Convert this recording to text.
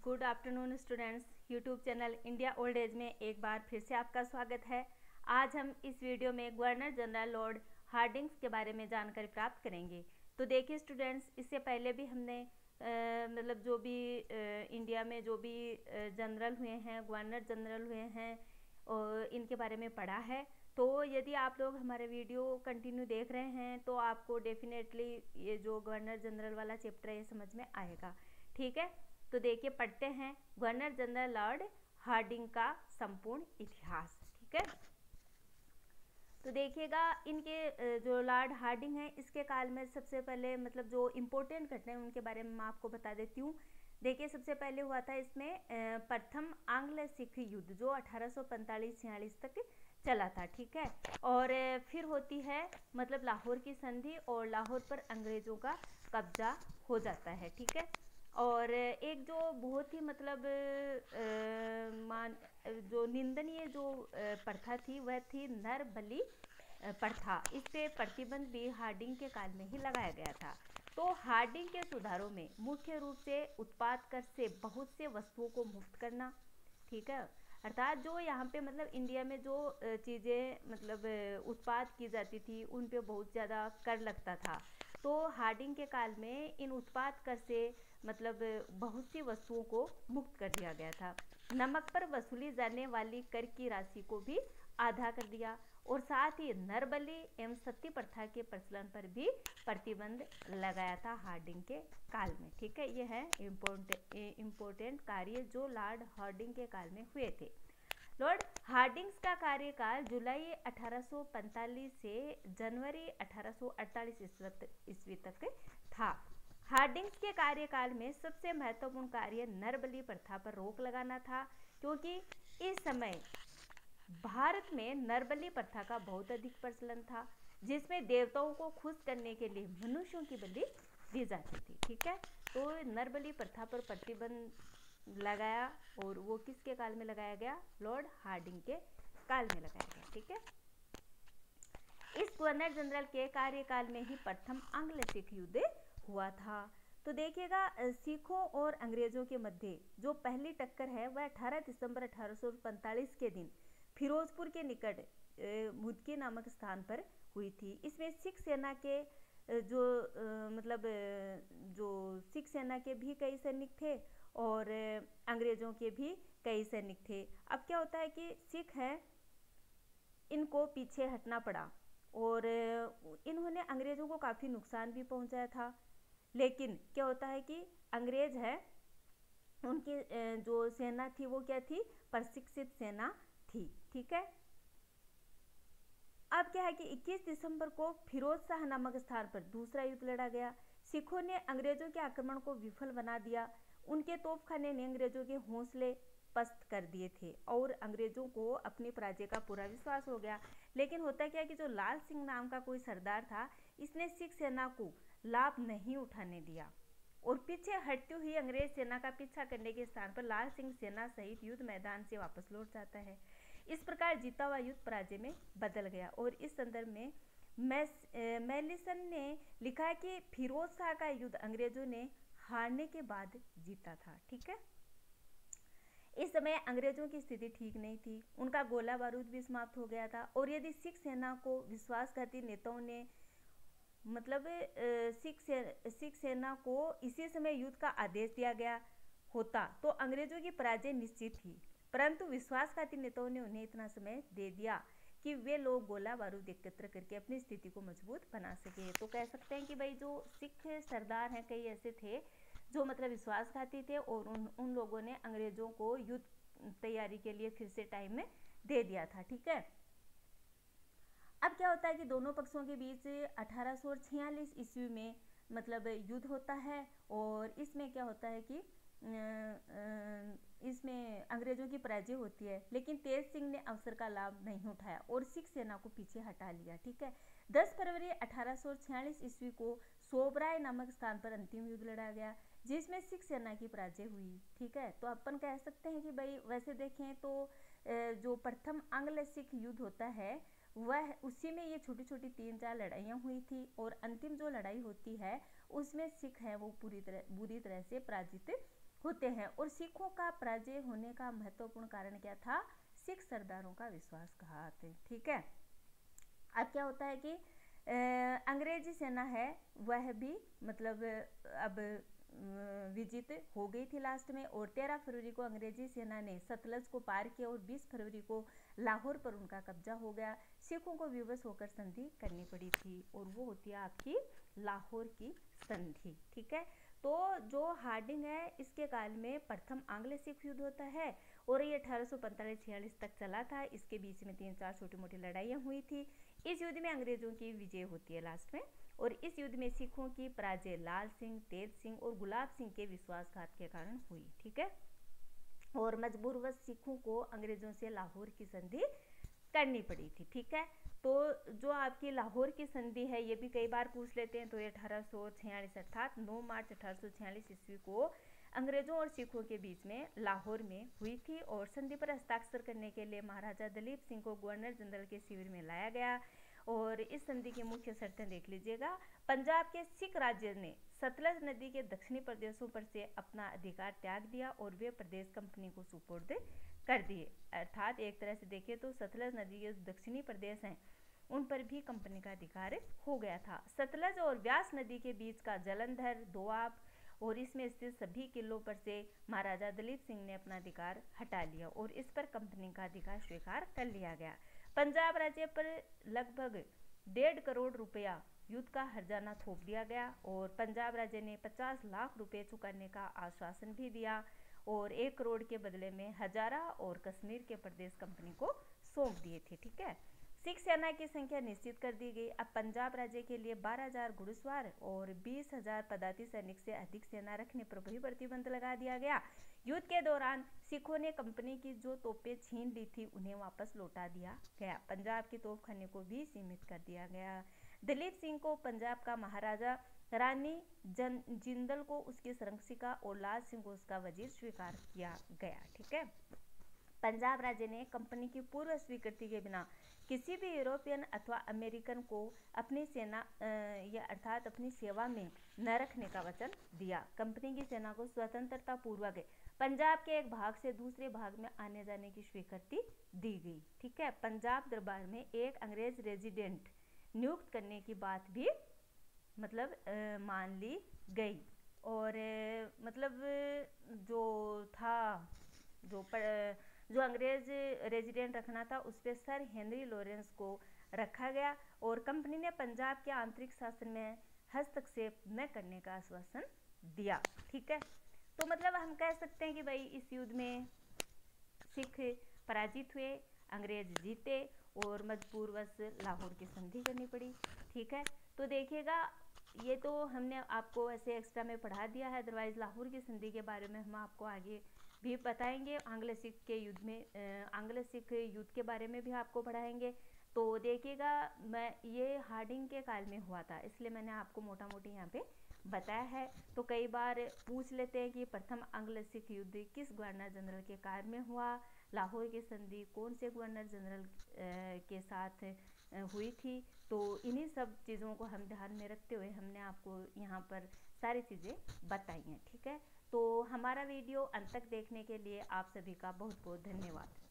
Good afternoon students. YouTube channel India old age में एक बार फिर से आपका स्वागत है। आज हम इस वीडियो में गवर्नर जनरल लॉर्ड हार्डिंग्स के बारे में जानकारी प्राप्त करेंगे। तो देखिए स्टूडेंट्स, इससे पहले भी हमने मतलब जो भी इंडिया में जो भी जनरल हुए हैं, गवर्नर जनरल हुए हैं, और इनके बारे में पढ़ा है। तो यदि आप लोग हमारे वीडियो कंटिन्यू देख रहे हैं तो आपको डेफिनेटली ये जो गवर्नर जनरल वाला चैप्टर है ये समझ में आएगा। ठीक है, तो देखिए पढ़ते हैं गवर्नर जनरल लॉर्ड हार्डिंग का संपूर्ण इतिहास। ठीक है, तो देखिएगा इनके जो लॉर्ड हार्डिंग है, इसके काल में सबसे पहले मतलब जो इम्पोर्टेंट घटनाएं उनके बारे में मैं आपको बता देती हूँ। देखिए सबसे पहले हुआ था इसमें प्रथम आंग्ल सिख युद्ध जो 1845-46 तक चला था। ठीक है, और फिर होती है मतलब लाहौर की संधि और लाहौर पर अंग्रेजों का कब्जा हो जाता है। ठीक है, और एक जो बहुत ही मतलब जो निंदनीय जो प्रथा थी वह थी नर बलि प्रथा। इस पे प्रतिबंध भी हार्डिंग के काल में ही लगाया गया था। तो हार्डिंग के सुधारों में मुख्य रूप से उत्पाद कर से बहुत से वस्तुओं को मुक्त करना। ठीक है, अर्थात जो यहाँ पे मतलब इंडिया में जो चीज़ें मतलब उत्पाद की जाती थी उन पे बहुत ज़्यादा कर लगता था। तो हार्डिंग के काल में इन उत्पाद कर से मतलब बहुत सी वस्तुओं को मुक्त कर दिया गया था। नमक पर वसूली जाने वाली कर की राशि को भी आधा कर दिया, और साथ ही नरबली एवं सती प्रथा के प्रचलन पर भी प्रतिबंध लगाया था हार्डिंग के काल में। ठीक है, ये है इम्पोर्टेंट कार्य जो लॉर्ड हार्डिंग के काल में हुए थे। लॉर्ड हार्डिंग्स का कार्यकाल जुलाई 1845 से जनवरी 1848 ईस्वी तक था। हार्डिंग्स के कार्यकाल में सबसे महत्वपूर्ण कार्य नरबली प्रथा पर रोक लगाना था, क्योंकि इस समय भारत में नरबली प्रथा का बहुत अधिक प्रचलन था, जिसमें देवताओं को खुश करने के लिए मनुष्यों की बलि दी जाती थी। ठीक है, तो नरबली प्रथा पर प्रतिबंध लगाया, और वो किसके काल में लगाया गया? लॉर्ड हार्डिंग के काल में लगाया गया। ठीक है, इस गवर्नर जनरल के कार्यकाल में ही प्रथम आंग्ल सिख युद्ध हुआ था। तो देखिएगा सिखों और अंग्रेजों के मध्य जो पहली टक्कर है वह 18 दिसंबर 1845 के दिन फिरोजपुर के निकट मुदकी नामक स्थान पर हुई थी। इसमें सिख सेना के जो मतलब जो सिख सेना के भी कई सैनिक थे और अंग्रेजों के भी कई सैनिक थे। अब क्या होता है कि सिख हैं, इनको पीछे हटना पड़ा और इन्होंने अंग्रेजों को काफ़ी नुकसान भी पहुंचाया था। लेकिन क्या होता है कि अंग्रेज है, उनकी जो सेना थी वो क्या थी? प्रशिक्षित सेना थी। ठीक है, अब क्या है कि 21 दिसंबर को फिरोज शाह नामक स्थान पर दूसरा युद्ध लड़ा गया। सिखों ने अंग्रेजों के आक्रमण को विफल बना दिया। उनके तोपखाने ने अंग्रेजों के हौसले पस्त कर दिए थे और अंग्रेजों को अपनी पराजय का पूरा विश्वास हो गया। लेकिन होता क्या कि जो लाल सिंह नाम का कोई सरदार था, इसने सिख सेना को लाभ नहीं उठाने दिया और पीछे हटती हुई अंग्रेज सेना का पीछा करने के स्थान पर लाल सिंह सेना सहित युद्ध मैदान से वापस लौट जाता है। इस प्रकार जीता हुआ युद्ध पराजय में बदल गया। और इस संदर्भ में मेलिसन ने लिखा है कि फिरोज शाह का युद्ध अंग्रेजों ने हारने के बाद जीता था। ठीक है, इस समय अंग्रेजों की स्थिति ठीक नहीं थी, उनका गोला बारूद भी समाप्त हो गया था, और यदि सिख सेना को विश्वासघाती नेताओं ने मतलब सिख सेना को इसी समय युद्ध का आदेश दिया गया होता तो अंग्रेजों की पराजय निश्चित थी। परंतु विश्वासघाती नेताओं ने उन्हें इतना समय दे दिया कि वे लोग गोला बारूद एकत्र करके अपनी स्थिति को मजबूत बना सके। तो कह सकते हैं कि भाई जो सिख सरदार हैं, कई ऐसे थे जो मतलब विश्वासघाती थे, और उन लोगों ने अंग्रेजों को युद्ध तैयारी के लिए फिर से टाइम में दे दिया था। ठीक है, अब क्या होता है कि दोनों पक्षों के बीच 1846 ईस्वी में मतलब युद्ध होता है, और इसमें क्या होता है कि इसमें अंग्रेजों की पराजय होती है। लेकिन तेज सिंह ने अवसर का लाभ नहीं उठाया और सिख सेना को पीछे हटा लिया। ठीक है, 10 फरवरी 1846 ईस्वी को सोबराय नामक स्थान पर अंतिम युद्ध लड़ा गया, जिसमें सिख सेना की पराजय हुई। ठीक है, तो अपन कह सकते हैं कि भाई वैसे देखें तो जो प्रथम आंग्ल सिख युद्ध होता है वह उसी में ये छोटी छोटी 3-4 लड़ाइयाँ हुई थी, और अंतिम जो लड़ाई होती है उसमें सिख है वो बुरी तरह से पराजित होते हैं। और सिखों का पराजय होने का महत्वपूर्ण कारण क्या था? सिख सरदारों का विश्वासघात। ठीक है। अब क्या होता है कि अंग्रेजी सेना है वह भी मतलब अब विजित हो गई थी लास्ट में, और 13 फरवरी को अंग्रेजी सेना ने सतलज को पार किया और 20 फरवरी को लाहौर पर उनका कब्जा हो गया। सिखों को विवश होकर संधि करनी पड़ी थी, और वो होती है आपकी लाहौर की संधि। ठीक है। तो जो हार्डिंग है इसके काल में प्रथम आंग्ल सिख युद्ध होता है, और ये 1845-46 तक चला था। इसके बीच में 3-4 छोटी मोटी लड़ाइयाँ हुई थी। इस युद्ध में अंग्रेजों की विजय होती है लास्ट में, और इस युद्ध में सिखों की पराजय लाल सिंह, तेज सिंह और गुलाब सिंह के विश्वासघात के कारण हुई। ठीक है। और मजबूरवश सिखों को अंग्रेजों से लाहौर की संधि करनी पड़ी थी। ठीक है। तो जो आपकी लाहौर की संधि है ये भी कई बार पूछ लेते हैं। तो ये 1846 अर्थात 9 मार्च 1846 ईस्वी को अंग्रेजों और सिखों के बीच में लाहौर में हुई थी, और संधि पर हस्ताक्षर करने के लिए महाराजा दलीप सिंह को गवर्नर जनरल के शिविर में लाया गया। और इस संधि की मुख्य शर्तें देख लीजिएगा। पंजाब के सिख राज्य ने सतलज नदी के दक्षिणी प्रदेशों पर से अपना अधिकार त्याग दिया, और वे प्रदेश कंपनी को सुपुर्द कर दिए। अर्थात एक तरह से देखिए तो सतलज नदी के दक्षिणी प्रदेश हैं उन पर भी कंपनी का अधिकार हो गया था। सतलज और व्यास नदी के बीच का जलंधर, दोआब और इसमें स्थित सभी किलों पर से महाराजा दलीप सिंह ने अपना अधिकार हटा लिया, और इस पर कंपनी का अधिकार स्वीकार कर लिया गया। पंजाब राज्य पर लगभग 1.5 करोड़ रुपया युद्ध का हर्जाना थोप दिया गया, और पंजाब राज्य ने 50 लाख रुपए चुकाने का आश्वासन भी दिया, और 1 करोड़ के बदले में हजारा और कश्मीर के प्रदेश कंपनी को सौंप दिए थे। ठीक है। सिख सेना की संख्या निश्चित कर दी गई। अब पंजाब राज्य के लिए 12,000 घुड़सवार और 20,000 पदाती सैनिक से अधिक सेना रखने पर भी प्रतिबंध लगा दिया गया। युद्ध के दौरान सिखों ने कंपनी की जो तोपें छीन ली थी उन्हें वापस लौटा दिया गया। पंजाब की तोपखाने को भी सीमित कर दिया गया। दलीप सिंह को पंजाब का महाराजा, रानी जिंदल को उसकी संरक्षिका और लाल सिंह को उसका वजीर स्वीकार किया गया। ठीक है। पंजाब राज्य ने कंपनी की पूर्व स्वीकृति के बिना किसी भी यूरोपियन अथवा अमेरिकन को अपनी सेना या अर्थात अपनी सेवा में न रखने का वचन दिया। कंपनी की सेना को स्वतंत्रता पूर्वक पंजाब के एक भाग से दूसरे भाग में आने जाने की स्वीकृति दी गई। ठीक है। पंजाब दरबार में एक अंग्रेज रेजिडेंट नियुक्त करने की बात भी मतलब मान ली गई, और मतलब जो था जो अंग्रेज रेजिडेंट रखना था उस पर सर हेनरी लॉरेंस को रखा गया, और कंपनी ने पंजाब के आंतरिक शासन में हस्तक्षेप न करने का आश्वासन दिया। ठीक है। तो मतलब हम कह सकते हैं कि भाई इस युद्ध में सिख पराजित हुए, अंग्रेज जीते, और मजबूरवश लाहौर की संधि करनी पड़ी। ठीक है। तो देखिएगा ये तो हमने आपको ऐसे एक्स्ट्रा में पढ़ा दिया है, अदरवाइज लाहौर की संधि के बारे में हम आपको आगे भी बताएंगे। आंग्ल सिख के युद्ध में आंग्ल सिख युद्ध के बारे में भी आपको पढ़ाएंगे। तो देखिएगा मैं ये हार्डिंग के काल में हुआ था, इसलिए मैंने आपको मोटा मोटी यहाँ पे बताया है। तो कई बार पूछ लेते हैं कि प्रथम आंग्ल सिख युद्ध किस गवर्नर जनरल के काल में हुआ, लाहौर की संधि कौन से गवर्नर जनरल के साथ हुई थी। तो इन्हीं सब चीज़ों को हम ध्यान में रखते हुए हमने आपको यहाँ पर सारी चीज़ें बताई हैं। ठीक है। तो हमारा वीडियो अंत तक देखने के लिए आप सभी का बहुत बहुत धन्यवाद।